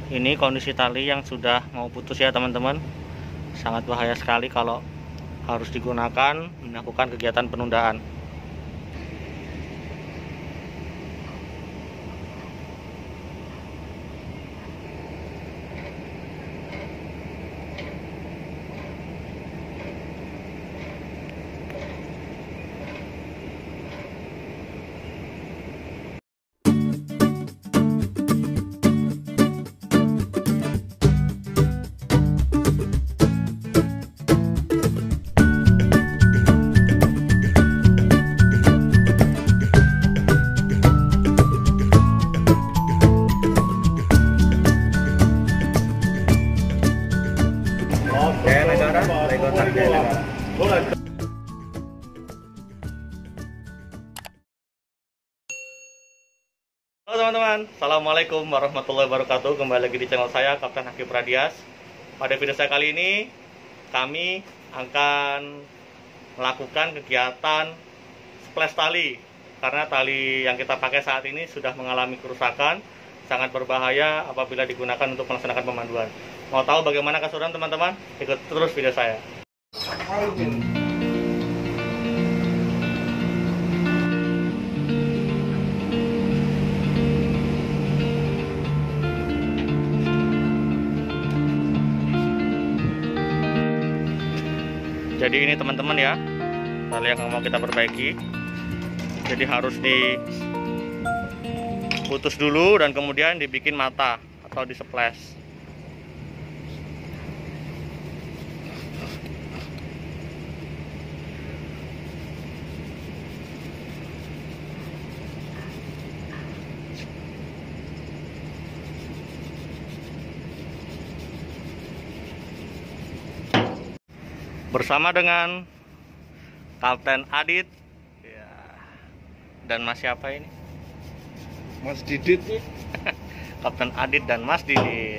Ini kondisi tali yang sudah mau putus ya teman-teman. Sangat bahaya sekali kalau harus digunakan melakukan kegiatan penundaan. Halo teman-teman, assalamualaikum warahmatullahi wabarakatuh. Kembali lagi di channel saya, Kapten Hakim Radias. Pada video saya kali ini, kami akan melakukan kegiatan splash tali. Karena tali yang kita pakai saat ini sudah mengalami kerusakan, sangat berbahaya apabila digunakan untuk melaksanakan pemanduan. Mau tahu bagaimana keseruan teman-teman? Ikut terus video saya. Jadi ini teman-teman ya, tali yang mau kita perbaiki. Jadi harus diputus dulu dan kemudian dibikin mata atau di splash. Bersama dengan Kapten Adit ya, dan Mas siapa ini? Mas Didit. Kapten Adit dan Mas Didit.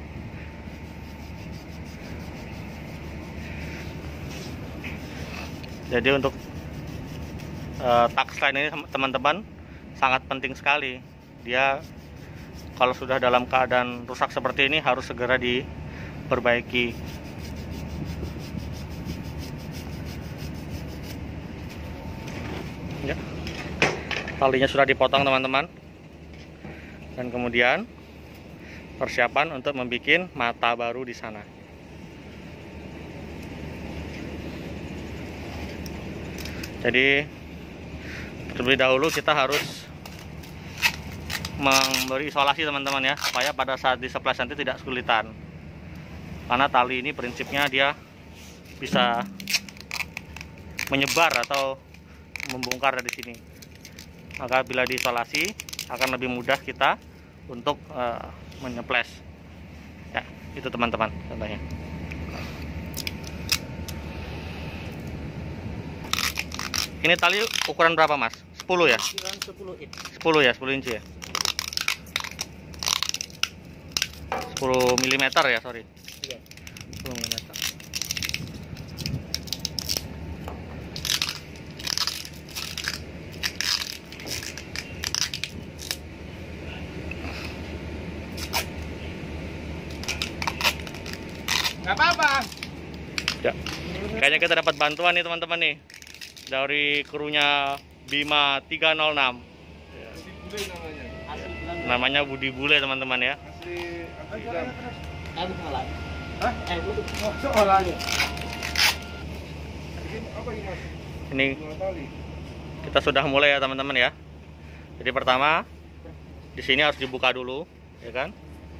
Jadi untuk touchline ini teman-teman sangat penting sekali. Dia kalau sudah dalam keadaan rusak seperti ini harus segera diperbaiki. Ya, talinya sudah dipotong teman-teman, dan kemudian persiapan untuk membuat mata baru di sana. Jadi terlebih dahulu kita harus memberi isolasi teman-teman ya, supaya pada saat di splash nanti tidak kesulitan. Karena tali ini prinsipnya dia bisa menyebar atau membongkar dari sini. Maka bila diisolasi akan lebih mudah kita untuk menyeples. Ya, itu teman-teman contohnya. Ini tali ukuran berapa Mas? 10 ya? 10 ya, 10 inci ya. 10 mm ya, sorry. 10 mm. Gak apa-apa. Ya. Kayaknya kita dapat bantuan nih teman-teman nih dari krunya Bima 306. Ya. Budi Bule namanya. Namanya Budi Bule teman-teman ya. Asli Ini kita sudah mulai ya teman-teman ya. Jadi pertama di sini harus dibuka dulu, ya kan?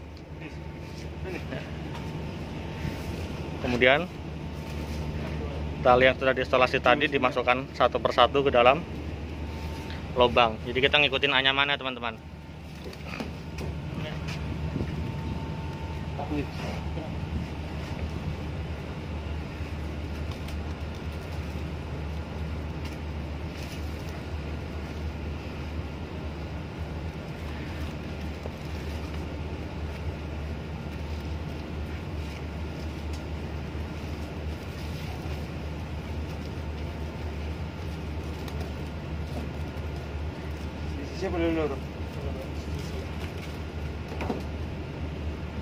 Ya. Kemudian tali yang sudah diisolasi tadi dimasukkan satu persatu ke dalam lubang. Jadi kita ngikutin anyamannya teman-teman. Siapa dulu?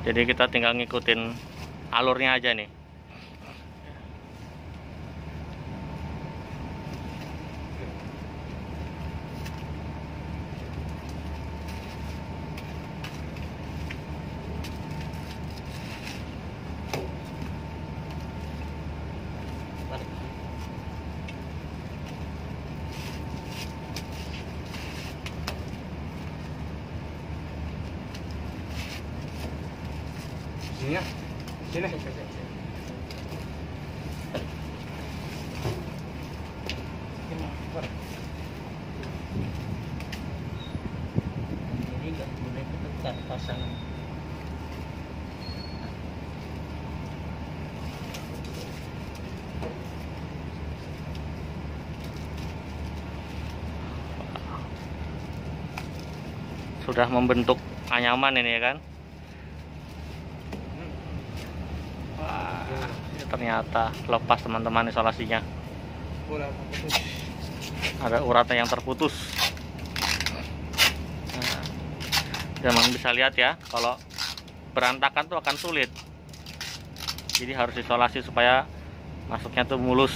Jadi kita tinggal ngikutin alurnya aja nih. Sini ya. Sini. Ini nggak boleh ketukan pasangan. Sudah membentuk anyaman ini ya kan. Wah, ini ternyata lepas teman-teman isolasinya. Ada uratnya yang terputus. Nah, teman bisa lihat ya, kalau berantakan tuh akan sulit. Jadi harus isolasi supaya masuknya tuh mulus.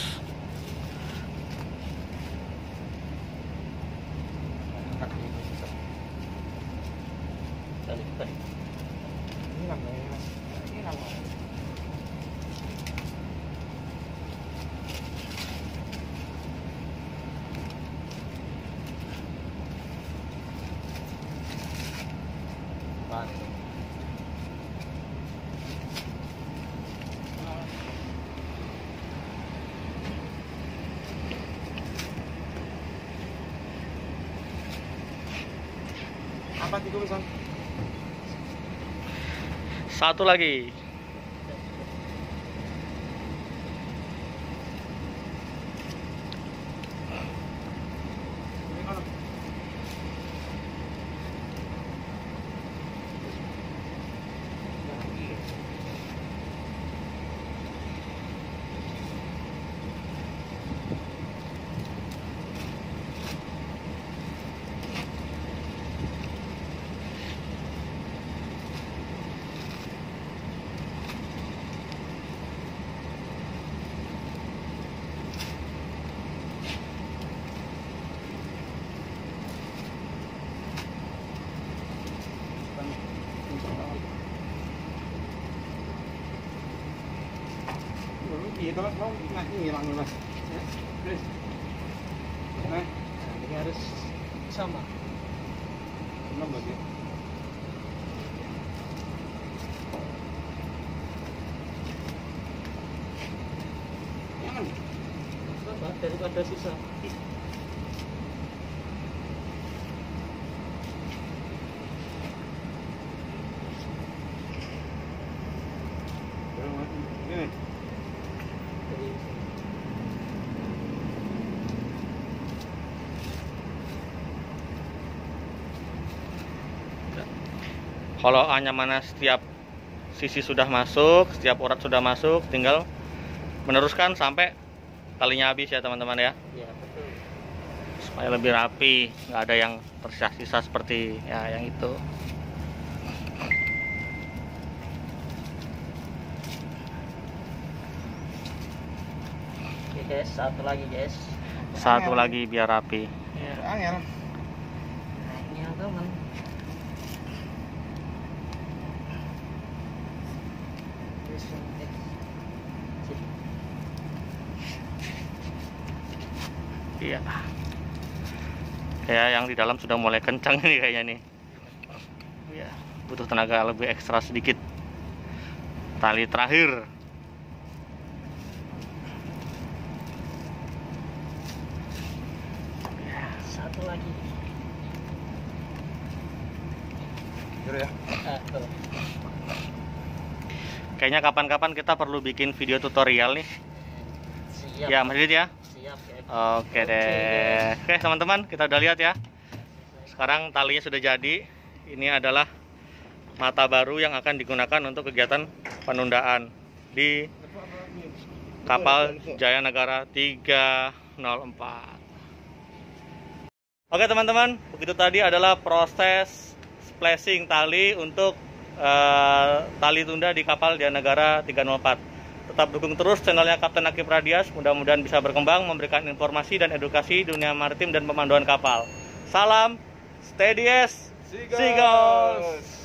Ini namanya. Ini namanya. Apa tulisan? Satu lagi. Ini mana? Itu mas mau ngilang mas. Terus. Nah, Ini harus sama. enam lagi. Jangan. Apa? Daripada susah. Ini. Jadi, Kalau anyamannya setiap sisi sudah masuk, setiap urat sudah masuk, tinggal meneruskan sampai talinya habis ya teman-teman ya, ya betul. supaya lebih rapi, nggak ada yang tersisa-sisa seperti ya yang itu. Oke guys, satu lagi guys. Satu lagi biar rapi. Ya. Angel. Nah, ini yang teman. Iya. Kayak yang di dalam sudah mulai kencang ini kayaknya nih. Iya, butuh tenaga lebih ekstra sedikit. Tali terakhir. Satu lagi. Jujur ya. Tuh. Kayaknya kapan-kapan kita perlu bikin video tutorial nih. Siap. Ya, Mas Didit ya. Siap guys. Oke deh. Oke teman-teman, kita udah lihat ya. Sekarang talinya sudah jadi. Ini adalah mata baru yang akan digunakan untuk kegiatan penundaan di kapal Jaya Negara 304. Oke teman-teman, begitu tadi adalah proses splashing tali untuk tali tunda di kapal Dianagara 304. Tetap dukung terus channelnya Kapten Aki Pradias, mudah-mudahan bisa berkembang, memberikan informasi dan edukasi dunia maritim dan pemanduan kapal. Salam, steady as seagulls.